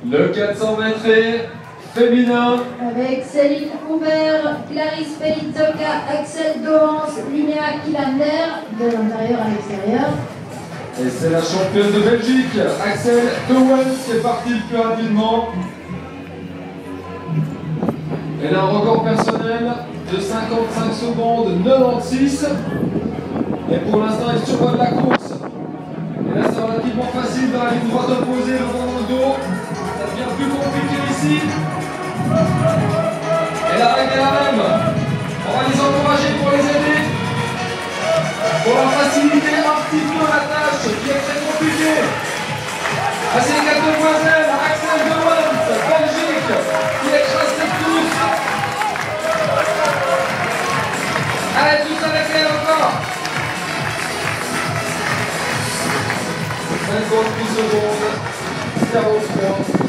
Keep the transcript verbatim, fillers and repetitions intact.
Le quatre cents mètres féminin. Avec Céline Houbert, Clarisse Pelitoka, Axel Dorance, Linnea Kilander, de l'intérieur à l'extérieur. Et c'est la championne de Belgique, Axel Dorance, qui est partie le plus rapidement. Elle a un record personnel de cinquante-cinq secondes quatre-vingt-seize. Et pour l'instant, elle survole la course. Et là, c'est relativement facile dans la ligne droite opposée, le vent dans le dos. Ça devient plus compliqué ici. Et la règle est la même. On va les encourager pour les aider. Pour leur faciliter un petit peu la tâche qui est très compliquée. Voici les quatre demoiselles, Axel Dorance, Belgique, qui écrase cette course. Allez, tous avec elle encore. cinquante-huit secondes, quarante-trois.